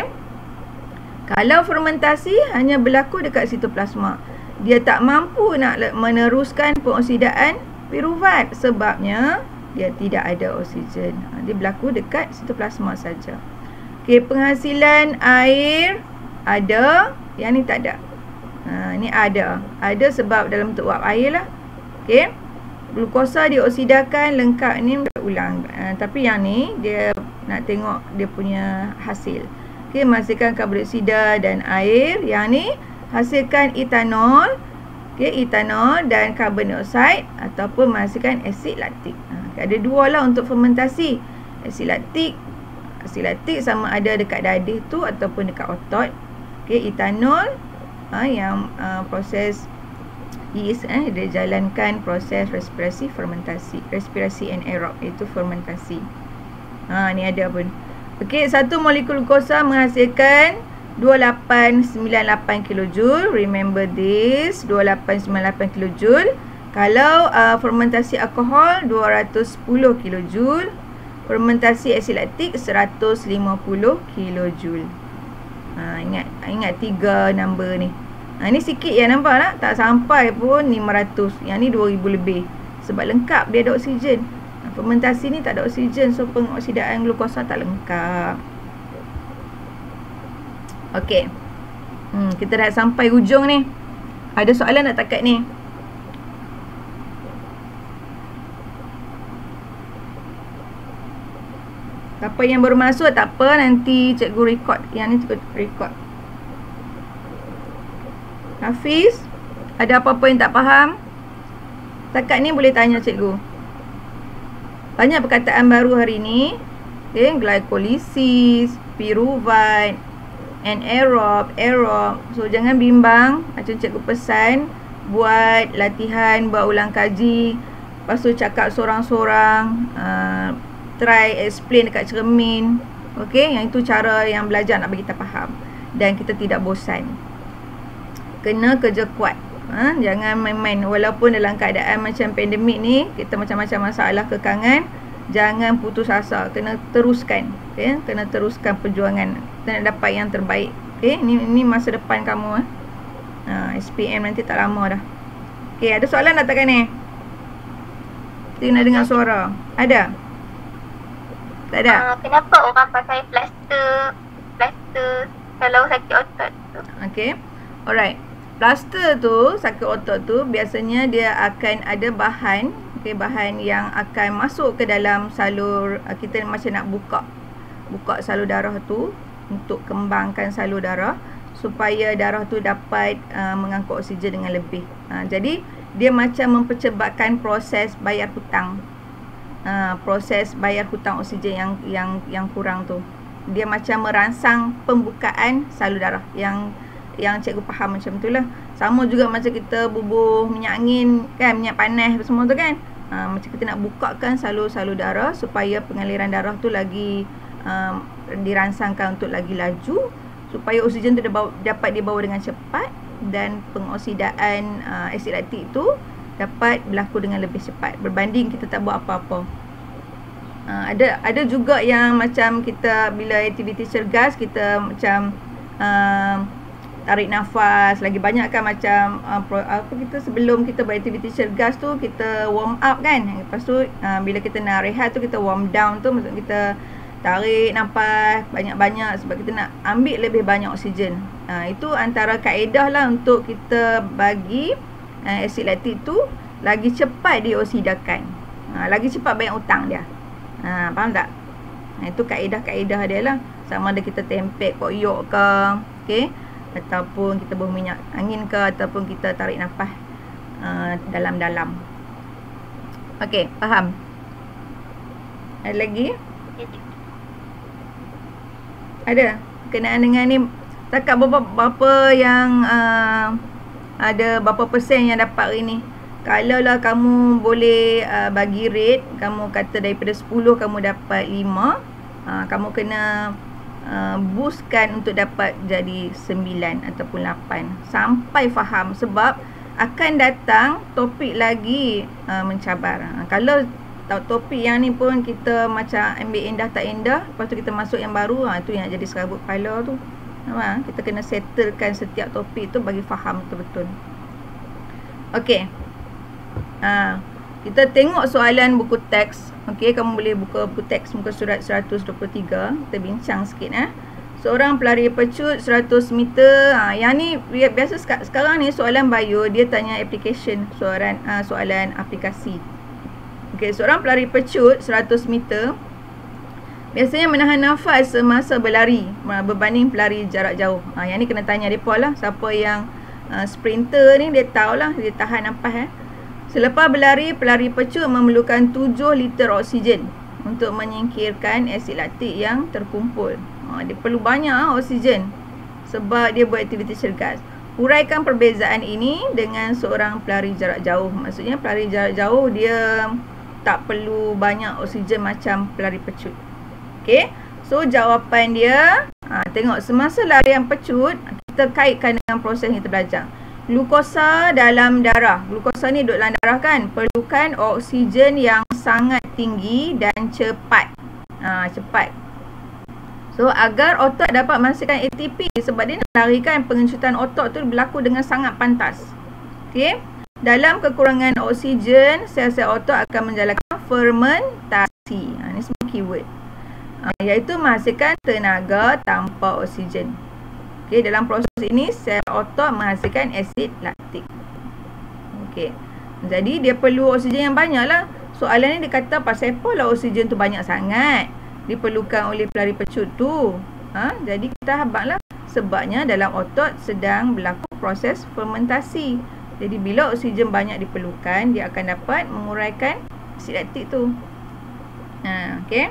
Kalau fermentasi hanya berlaku dekat sitoplasma. Dia tak mampu nak meneruskan pengoksidaan piruvat sebabnya dia tidak ada oksigen. Dia berlaku dekat sitoplasma saja. Okey, penghasilan air ada, yang ni tak ada. Ha, ni ada. Ada sebab dalam bentuk uap air lah. Okey. Glukosa dioksidakan lengkap ni berulang. Ha, tapi yang ni dia nak tengok dia punya hasil. Okey, menghasilkan karbon dioksida dan air. Yang ni hasilkan etanol. Okey, etanol dan karbon dioksida ataupun menghasilkan asid laktik. Ha, ada dua lah untuk fermentasi. Asid laktik. Asid laktik sama ada dekat dadih tu ataupun dekat otot. Okey, etanol ha, yang uh, proses yeast eh, dia jalankan proses respirasi fermentasi. Respirasi anaerob iaitu fermentasi. Ha, ni ada pun. Okey, satu molekul glukosa menghasilkan dua puluh lapan sembilan lapan kilojoule. Remember this, dua puluh lapan sembilan lapan kilojoule. Kalau uh, fermentasi alkohol dua ratus sepuluh kilojoule. Fermentasi asid laktik seratus lima puluh kilojoule. Ha, ingat ingat tiga number ni. Ha, ni sikit ya, nampak tak? Tak sampai pun lima ratus. Yang ni dua ribu lebih. Sebab lengkap dia ada oksigen. Ha, fermentasi ni tak ada oksigen, so pengoksidaan glukosa tak lengkap. Okey. Hmm, kita dah sampai hujung ni. Ada soalan tak takat ni? Siapa yang baru masuk tak apa, nanti cikgu record. Yang ni cikgu record. Hafiz, ada apa-apa yang tak faham? Takat ni boleh tanya cikgu. Banyak perkataan baru hari ni. Okay, glikolisis, piruvat, anaerob, aerob. So jangan bimbang. Macam cikgu pesan, buat latihan, buat ulang kaji. Lepas tu cakap sorang-sorang. Uh, try explain dekat cermin. Okey, yang itu cara yang belajar nak bagi kita faham. Dan kita tidak bosan. Kena kerja kuat. Ha? Jangan main-main. Walaupun dalam keadaan macam pandemik ni, kita macam-macam masalah kekangan, jangan putus asa. Kena teruskan. Okay? Kena teruskan perjuangan. Kita nak dapat yang terbaik. Okay? Ini, ini masa depan kamu. Eh? Ha, S P M nanti tak lama dah. Okay, ada soalan tak takkan ni? Kita nak dengar suara. Ada? Tak ada? Uh, kenapa orang pakai plaster Plaster kalau sakit otot tu? Okay. Alright. Plaster tu, sakit otot tu, biasanya dia akan ada bahan. Okay, bahan yang akan masuk ke dalam salur. uh, Kita macam nak buka Buka salur darah tu untuk kembangkan salur darah supaya darah tu dapat uh, mengangkut oksigen dengan lebih. uh, Jadi dia macam mempercebatkan proses bayar hutang. Uh, proses bayar hutang oksigen yang yang yang kurang tu. Dia macam merangsang pembukaan salur darah. Yang yang cikgu faham macam itulah. Sama juga macam kita bubuh minyak angin kan, minyak panas semua tu kan. Uh, macam kita nak bukakan salur-salur darah supaya pengaliran darah tu lagi um, dirangsangkan untuk lagi laju, supaya oksigen tu dapat dibawa dengan cepat dan pengoksidaan uh, asid laktik tu dapat berlaku dengan lebih cepat berbanding kita tak buat apa-apa. Uh, ada ada juga yang macam kita bila aktiviti cergas kita macam uh, tarik nafas. Lagi banyak kan macam uh, pro, apa kita sebelum kita buat aktiviti cergas tu, kita warm up kan. Lepas tu uh, bila kita nak rehat tu, kita warm down tu, maksud kita tarik nafas banyak-banyak sebab kita nak ambil lebih banyak oksigen. Uh, itu antara kaedah lah untuk kita bagi uh, asid laktik tu lagi cepat dioksidakan. Uh, lagi cepat bayar hutang dia. Uh, faham tak? Nah, itu kaedah-kaedah dia lah. Sama ada kita tempek koyok ke, okey, ataupun kita buang minyak angin ke, ataupun kita tarik nafas uh, dalam-dalam. Okey, faham? Ada lagi? Ada berkenaan dengan ni. Takat berapa, berapa yang uh, ada berapa persen yang dapat hari ni. Kalau lah kamu boleh uh, bagi rate, kamu kata daripada sepuluh kamu dapat lima, uh, kamu kena uh, boostkan untuk dapat jadi sembilan ataupun lapan sampai faham, sebab akan datang topik lagi uh, mencabar. Uh, kalau topik yang ni pun kita macam ambil indah tak indah, lepas tu kita masuk yang baru, ha, tu yang jadi serabut kepala tu. Ha, kita kena settlekan setiap topik tu bagi faham betul-betul. Okey. Ha, kita tengok soalan buku teks. Okey, kamu boleh buka buku teks muka surat seratus dua puluh tiga. Kita bincang sikit eh. Seorang pelari pecut seratus meter. Ha, yang ni biasa sekarang ni soalan bio dia tanya application, soalan uh, soalan aplikasi. Okey, seorang pelari pecut seratus meter biasanya menahan nafas semasa berlari berbanding pelari jarak jauh. Ha, yang ni kena tanya depa lah. Siapa yang uh, sprinter ni dia tahulah dia tahan nafas eh. Selepas berlari, pelari pecut memerlukan tujuh liter oksigen untuk menyingkirkan asid laktik yang terkumpul. Ha, dia perlu banyak oksigen sebab dia buat aktiviti cergas. Huraikan perbezaan ini dengan seorang pelari jarak jauh. Maksudnya pelari jarak jauh dia tak perlu banyak oksigen macam pelari pecut. Okey. So jawapan dia, ha, tengok semasa larian pecut, kita kaitkan dengan proses yang kita belajar. Glukosa dalam darah. Glukosa ni duduk dalam darah kan. Perlukan oksigen yang sangat tinggi dan cepat. Ha, cepat. So agar otot dapat menghasilkan A T P, sebab dia nak larikan, pengencutan otot tu berlaku dengan sangat pantas. Okey. Dalam kekurangan oksigen, sel-sel otot akan menjalankan fermentasi. Ha, ini semua keyword. Ha, iaitu menghasilkan tenaga tanpa oksigen. Okey, dalam proses ini sel otot menghasilkan asid laktik. Okey. Jadi dia perlu oksigen yang banyak lah. Soalan ni dia kata pasal apa lah oksigen tu banyak sangat diperlukan oleh pelari pecut tu. Ha, jadi kita habaqlah sebabnya dalam otot sedang berlaku proses fermentasi. Jadi bila oksigen banyak diperlukan, dia akan dapat menguraikan asid laktik tu. Ha, okey.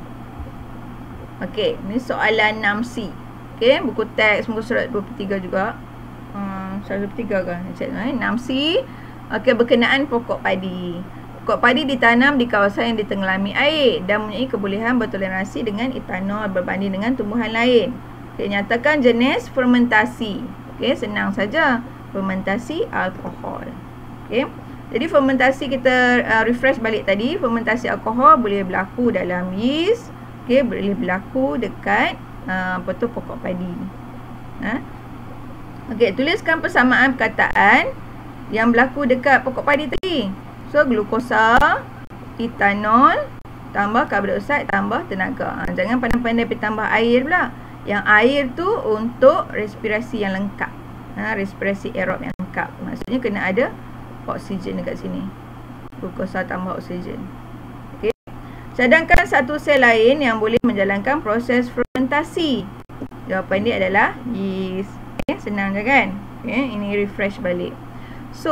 Okey, ni soalan enam C. Okey, buku teks muka surat dua puluh tiga juga. Hmm, surat dua puluh tiga kan? Cek eh. enam C. Okey, berkenaan pokok padi. Pokok padi ditanam di kawasan yang ditenggelami air dan mempunyai kebolehan bertoleransi dengan etanol berbanding dengan tumbuhan lain. Okey, nyatakan jenis fermentasi. Okey, senang saja. Fermentasi alkohol. Okey. Jadi fermentasi kita uh, refresh balik tadi. Fermentasi alkohol boleh berlaku dalam yeast. Okey, boleh berlaku dekat uh, apa tu pokok padi. Ha? Okey, tuliskan persamaan perkataan yang berlaku dekat pokok padi tadi. So glukosa, etanol tambah karbon dioksida tambah tenaga. Ha, jangan pandai-pandai pergi tambah air pula. Yang air tu untuk respirasi yang lengkap. Ha, respirasi aerob yang lengkap. Maksudnya kena ada oksigen dekat sini. Glukosa tambah oksigen. Okey. Cadangkan satu sel lain yang boleh menjalankan proses fermentasi. Jawapan dia adalah yeast. Okay, senang je kan? Okay, ini refresh balik. So,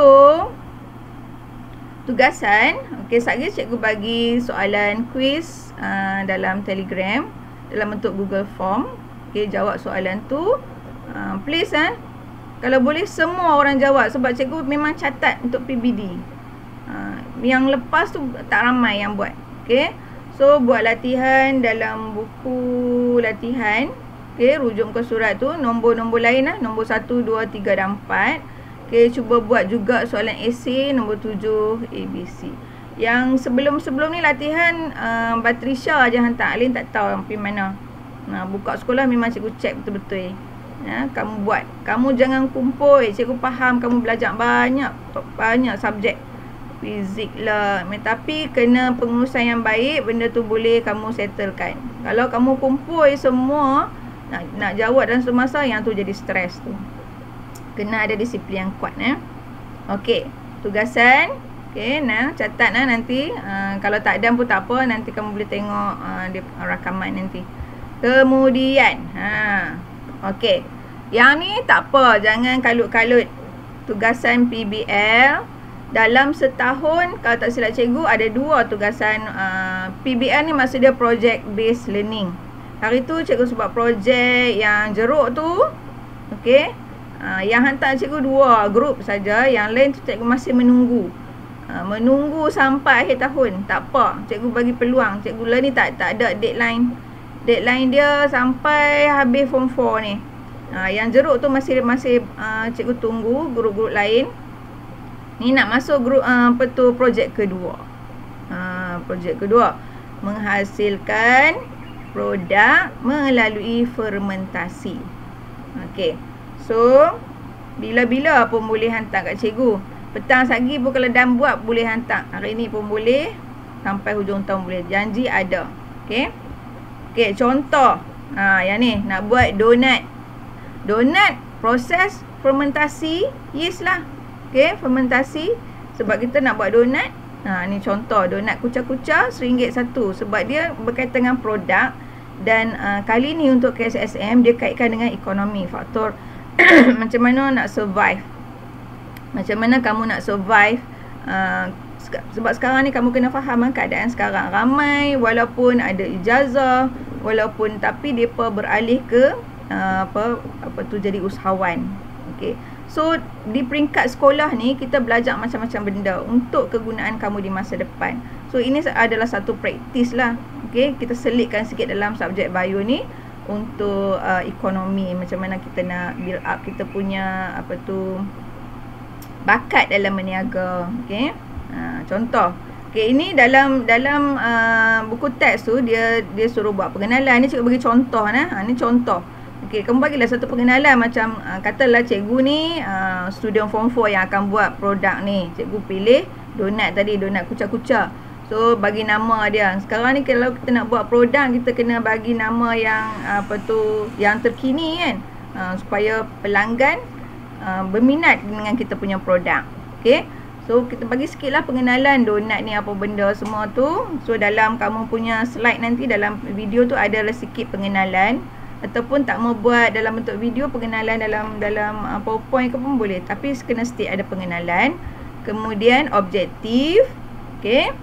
tugasan. Okey, sekejap cikgu bagi soalan quiz uh, dalam Telegram dalam bentuk Google Form. Okey, jawab soalan tu. Uh, please eh. Kalau boleh semua orang jawab sebab cikgu memang catat untuk P B D. Uh, yang lepas tu tak ramai yang buat. Okey. So buat latihan dalam buku latihan. Okey, rujuk ke surat tu nombor-nombor lain lah, nombor satu, dua, tiga dan empat. Okey, cuba buat juga soalan esei nombor tujuh A B C. Yang sebelum-sebelum ni latihan uh, Batrisha aja hantar, Alin tak tahu pergi mana. Nah, buka sekolah memang cikgu check betul-betul. Ya, kamu buat. Kamu jangan kumpul. Cikgu faham kamu belajar banyak banyak subjek. Fizik lah. Tapi kena pengurusan yang baik, benda tu boleh kamu settlekan. Kalau kamu kumpul semua nak nak jawab dalam semasa, yang tu jadi stres tu. Kena ada disiplin yang kuat eh. Okey, tugasan. Okey, nah catat nah nanti. Uh, kalau tak ada pun tak apa, nanti kamu boleh tengok uh, dia rakaman nanti. Kemudian, ha. Okey. Yang ni tak apa, jangan kalut-kalut. Tugasan P B L dalam setahun, kalau tak silap cikgu, ada dua tugasan uh, P B L ni, maksud dia project based learning. Hari tu cikgu sebut projek yang jeruk tu. Okey. Uh, yang hantar cikgu dua grup saja, yang lain tu cikgu masih menunggu. Uh, menunggu sampai akhir tahun. Tak apa, cikgu bagi peluang. Cikgu lah ni tak tak ada deadline. Deadline dia sampai habis form four ni. Uh, yang jeruk tu masih masih uh, cikgu tunggu grup-grup lain. Ni nak masuk grup uh, apa tu projek kedua. Uh, projek kedua menghasilkan produk melalui fermentasi. Okey. So bila-bila pun boleh hantar kat cikgu. Petang sagi pun kalau dah buat boleh hantar. Hari ni pun boleh, sampai hujung tahun boleh. Janji ada. Okey. Okey, contoh. Ha, yang ni nak buat donat. Donat proses fermentasi yeast lah. Okey, fermentasi. Sebab kita nak buat donat. Ha, ni contoh donat kucar-kucar seringgit satu. Sebab dia berkaitan dengan produk. Dan uh, kali ni untuk K S S M dia kaitkan dengan ekonomi, faktor macam mana nak survive. Macam mana kamu nak survive. Uh, sebab sekarang ni kamu kena faham keadaan sekarang. Ramai walaupun ada ijazah, walaupun tapi depa beralih ke uh, apa apa tu jadi usahawan. Okey. So di peringkat sekolah ni kita belajar macam-macam benda untuk kegunaan kamu di masa depan. So ini adalah satu praktis lah. Okey, kita selitkan sikit dalam subjek bio ni untuk uh, ekonomi, macam mana kita nak build up kita punya apa tu bakat dalam berniaga. Okey. Ha, contoh. Okey, ini dalam dalam uh, buku teks tu dia dia suruh buat pengenalan. Ni cikgu bagi contoh nah. Ha, ni contoh. Okey, kamu bagilah satu pengenalan macam uh, katalah cikgu ni uh, student form four yang akan buat produk ni. Cikgu pilih donat tadi, donat kucar-kucar. So bagi nama dia. Sekarang ni kalau kita nak buat produk, kita kena bagi nama yang apa tu yang terkini kan. Uh, supaya pelanggan uh, berminat dengan kita punya produk. Okey. So kita bagi sikitlah pengenalan donat ni apa benda semua tu. So dalam kamu punya slide nanti dalam video tu ada sikit pengenalan. Ataupun tak mau buat dalam bentuk video, pengenalan dalam dalam uh, PowerPoint ke pun boleh. Tapi kena state ada pengenalan. Kemudian objektif. Okey.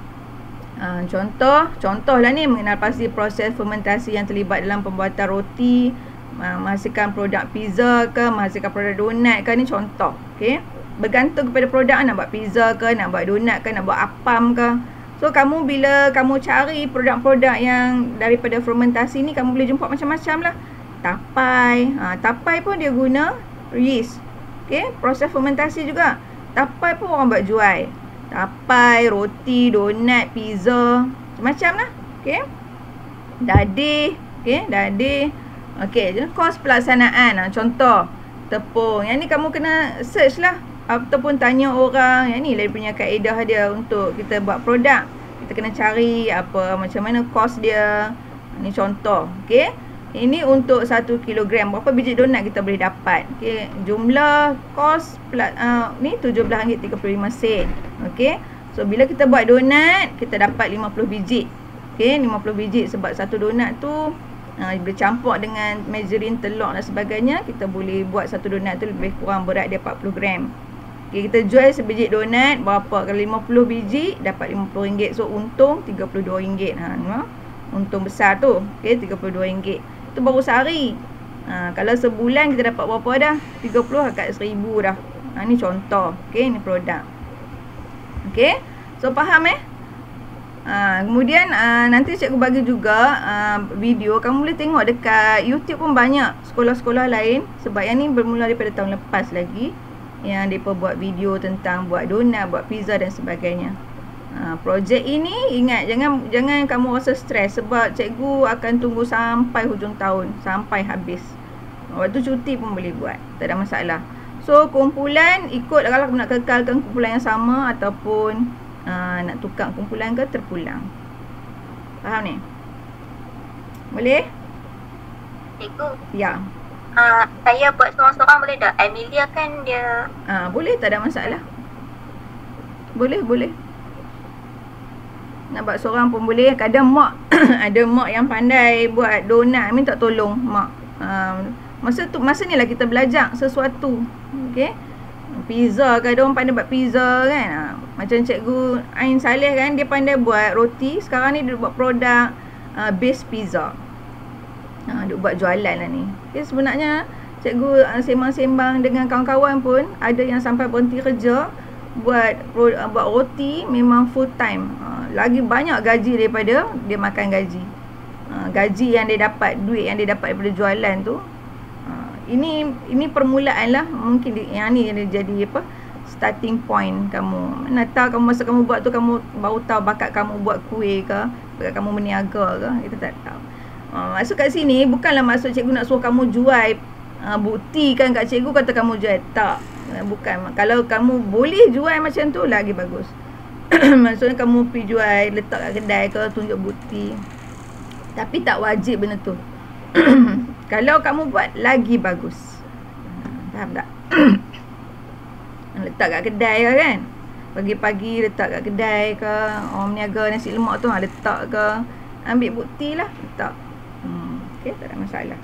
Uh, contoh, contohlah ni mengenal pasti proses fermentasi yang terlibat dalam pembuatan roti, uh, menghasilkan produk pizza ke, menghasilkan produk donat ke, ni contoh. Okey. Bergantung kepada produk, nak buat pizza ke, nak buat donat ke, nak buat apam ke. So kamu bila kamu cari produk-produk yang daripada fermentasi ni, kamu boleh jumpa macam-macam lah. Tapai, ha, tapai pun dia guna yeast. Okey, proses fermentasi juga. Tapai pun orang buat jual. Tapai, roti, donat, pizza, macam-macam lah. Okey. Dadih, okey, dadih. Okey, kos pelaksanaan. Ha, contoh, tepung. Yang ni kamu kena search lah. Ataupun tanya orang. Yang ni lah dia punya kaedah dia untuk kita buat produk. Kita kena cari apa, macam mana kos dia. Ni contoh. Okey. Ini untuk satu kilogram. Berapa biji donat kita boleh dapat. Okey. Jumlah kos uh, ni tujuh belas ringgit tiga puluh lima sen. Okey. So bila kita buat donat, kita dapat lima puluh biji. Okey, lima puluh biji. Sebab satu donat tu uh, boleh campur dengan margarin, telur dan sebagainya. Kita boleh buat satu donat tu lebih kurang berat dia empat puluh gram. Okay, kita jual sebiji donat berapa? Kalau lima puluh biji dapat lima puluh ringgit. So untung tiga puluh dua ringgit. Ha, no? Untung besar tu. Okey, tiga puluh dua ringgit. Itu baru sehari. Ha, kalau sebulan kita dapat berapa dah? tiga puluh dekat seribu dah. Ha, ni contoh. Okey, ni produk. Okey. So faham eh? Ha, kemudian uh, nanti cikgu bagi juga uh, video. Kamu boleh tengok dekat YouTube pun banyak sekolah-sekolah lain. Sebab yang ni bermula daripada tahun lepas lagi, yang mereka buat video tentang buat donat, buat pizza dan sebagainya. Ha, projek ini ingat, jangan jangan kamu rasa stres sebab cikgu akan tunggu sampai hujung tahun, sampai habis. Waktu cuti pun boleh buat, tak ada masalah. So kumpulan ikut kalau nak kekalkan kumpulan yang sama ataupun uh, nak tukar kumpulan ke terpulang. Faham ni? Boleh? Cikgu. Ya. Uh, saya buat seorang-seorang boleh tak? Amelia kan dia... Ah, boleh, tak ada masalah. Boleh, boleh. Nak buat seorang pun boleh. Kadang mak ada mak yang pandai buat donat, minta tolong mak. Um, masa tu masa ni lah kita belajar sesuatu. Okey. Pizza ke, ada orang pandai buat pizza kan. Ha, macam cikgu Ain Saleh kan, dia pandai buat roti. Sekarang ni dia buat produk uh, base pizza. Ha, dia buat jualan lah ni. Okay, sebenarnya cikgu uh, sembang-sembang dengan kawan-kawan pun ada yang sampai berhenti kerja buat uh, buat roti memang full time. Uh, lagi banyak gaji daripada dia makan gaji. Uh, gaji yang dia dapat, duit yang dia dapat daripada jualan tu. Uh, ini ini permulaan lah. Mungkin di, yang ni dia jadi apa? Starting point kamu. Mana tahu kamu masa kamu buat tu kamu baru tahu bakat kamu buat kuih ke, bakat kamu berniaga ke, kita tak tahu. Uh, masuk kat sini bukanlah maksud cikgu nak suruh kamu jual, uh, buktikan kat cikgu kata kamu jual. Tak, uh, bukan. Kalau kamu boleh jual macam tu lagi bagus. Maksudnya kamu pergi jual, letak kat kedai ke, tunjuk bukti. Tapi tak wajib benda tu. Kalau kamu buat lagi bagus. uh, Faham tak? Letak kat kedai ke kan, pagi-pagi letak kat kedai ke, orang meniaga nasi lemak tu, ha, letak ke, ambil bukti lah, letak. Hmm, okay, tak ada masalah.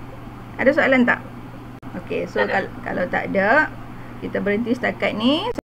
Ada soalan tak? Okay, so kal kalau tak ada, kita berhenti setakat ni.